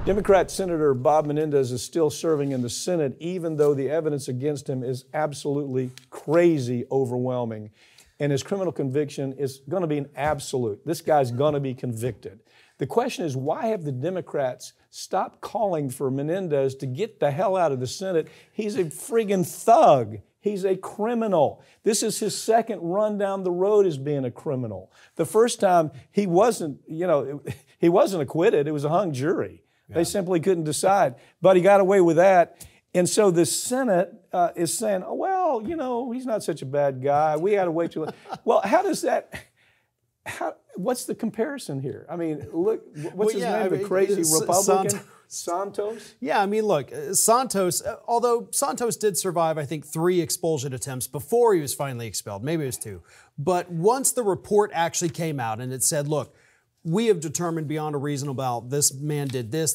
Democrat Senator Bob Menendez is still serving in the Senate, even though the evidence against him is absolutely crazy overwhelming. And his criminal conviction is going to be an absolute. This guy's going to be convicted. The question is, why have the Democrats stopped calling for Menendez to get the hell out of the Senate? He's a friggin' thug. He's a criminal. This is his second run down the road as being a criminal. The first time he wasn't, he wasn't acquitted. It was a hung jury. Yeah. They simply couldn't decide. But he got away with that. And so the Senate is saying, oh, well, he's not such a bad guy. We had to wait till. Well, how does that? What's the comparison here? I mean, look, what's his name? The crazy Republican? Santos? Yeah, I mean, look, Santos, although Santos did survive, I think, 3 expulsion attempts before he was finally expelled. Maybe it was 2. But once the report actually came out and it said, look, we have determined beyond a reasonable doubt this man did this,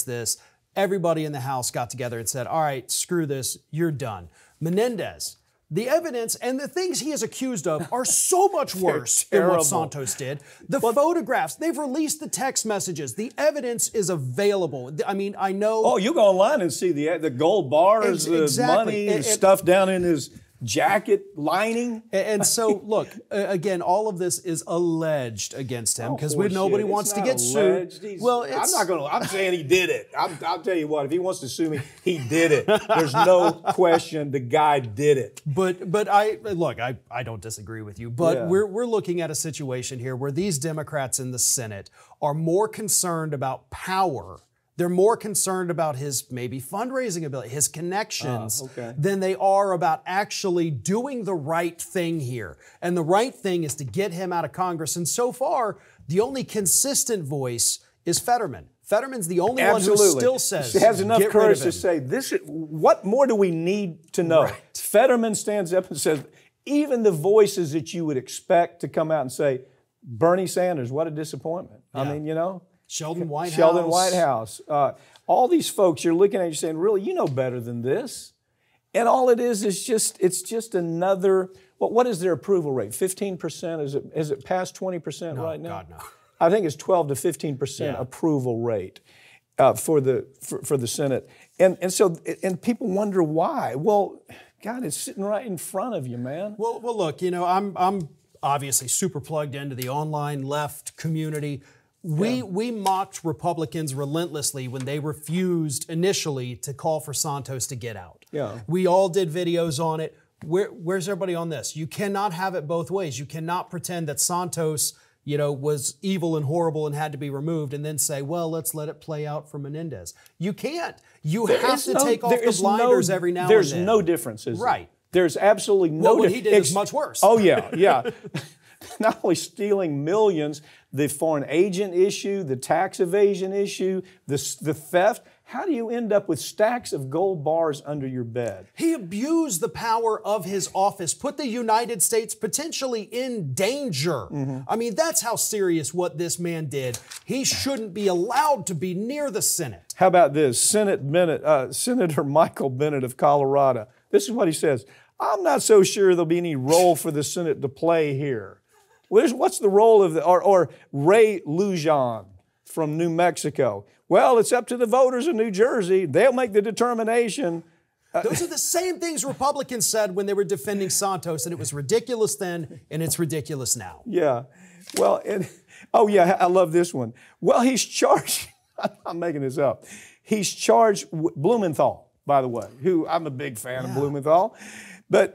everybody in the House got together and said, all right, screw this, you're done. Menendez, the evidence and the things he is accused of are so much worse than what Santos did. The photographs, they've released the text messages. The evidence is available. I mean, I know. Oh, you go online and see the gold bars, the money, and stuff down in his jacket lining. And so, look, again, all of this is alleged against him because nobody wants to get sued. Well, I'm saying he did it. I'll tell you what, if he wants to sue me, he did it. There's no question the guy did it. But I don't disagree with you. But we're looking at a situation here where these Democrats in the Senate are more concerned about power. They're more concerned about his maybe fundraising ability, his connections, than they are about actually doing the right thing here. And the right thing is to get him out of Congress. And so far, the only consistent voice is Fetterman. Fetterman's the only one who still says, he has enough courage to say, what more do we need to know? Right. Fetterman stands up and says, even the voices that you would expect to come out and say, Bernie Sanders, what a disappointment. Yeah. I mean, Sheldon Whitehouse. Sheldon Whitehouse. All these folks you're looking at, you're saying, really, you know better than this. And all it is it's just another, what is their approval rate? 15%? Is it past 20% right now? God, no. I think it's 12 to 15% approval rate for the Senate. And so people wonder why. Well, God, it's sitting right in front of you, man. Well, look, I'm obviously super plugged into the online left community. We mocked Republicans relentlessly when they refused initially to call for Santos to get out. Yeah. We all did videos on it. Where's everybody on this? You cannot have it both ways. You cannot pretend that Santos, was evil and horrible and had to be removed and then say, well, let's let it play out for Menendez. You can't. You have to take off the blinders every now and then. There's no difference, is there? Right. There's absolutely no difference. What he did is much worse. Oh, yeah. Not only stealing millions, the foreign agent issue, the tax evasion issue, the theft. How do you end up with stacks of gold bars under your bed? He abused the power of his office, put the United States potentially in danger. Mm-hmm. I mean, that's how serious what this man did. He shouldn't be allowed to be near the Senate. How about this? Senator Michael Bennet of Colorado. This is what he says. I'm not so sure there'll be any role for the Senate to play here. What's the role of or Ray Lujan from New Mexico? Well, it's up to the voters in New Jersey. They'll make the determination. Those are the same things Republicans said when they were defending Santos, and it was ridiculous then, and it's ridiculous now. Yeah. Well, I love this one. Well, he's charged, I'm making this up. He's charged, Blumenthal, by the way, who I'm a big fan of Blumenthal, but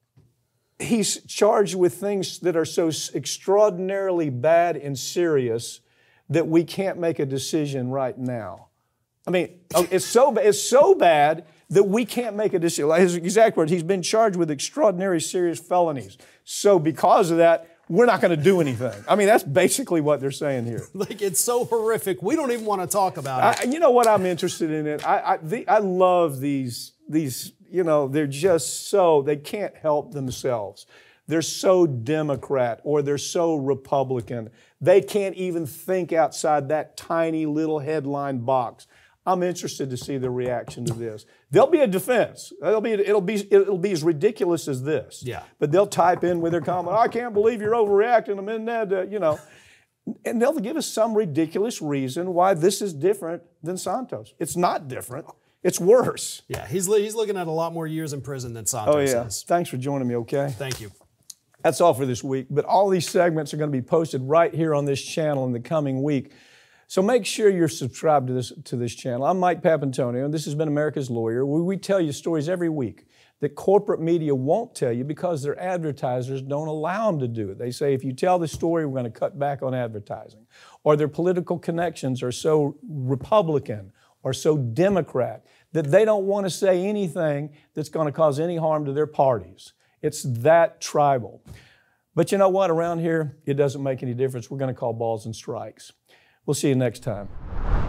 he's charged with things that are so extraordinarily bad and serious that we can't make a decision right now. I mean, it's so bad that we can't make a decision. Like his exact words, he's been charged with extraordinary serious felonies. So because of that, we're not going to do anything. I mean, that's basically what they're saying here. Like, it's so horrific, we don't even want to talk about it. You know what I'm interested in? I love these, they're just they can't help themselves. They're so Democrat or they're so Republican. They can't even think outside that tiny little headline box. I'm interested to see the reaction to this. There'll be a defense. It'll be as ridiculous as this. Yeah. But they'll type in with their comment, I can't believe you're overreacting to Menendez, And they'll give us some ridiculous reason why this is different than Santos. It's not different. It's worse. Yeah, he's looking at a lot more years in prison than Santos is. Thanks for joining me, okay? Thank you. That's all for this week, but all these segments are going to be posted right here on this channel in the coming week. So make sure you're subscribed to this channel. I'm Mike Papantonio, and this has been America's Lawyer, where we tell you stories every week that corporate media won't tell you because their advertisers don't allow them to do it. They say, if you tell the story, we're going to cut back on advertising. Or their political connections are so Republican or so Democrat that they don't want to say anything that's going to cause any harm to their parties. It's that tribal. But you know what? Around here, it doesn't make any difference. We're going to call balls and strikes. We'll see you next time.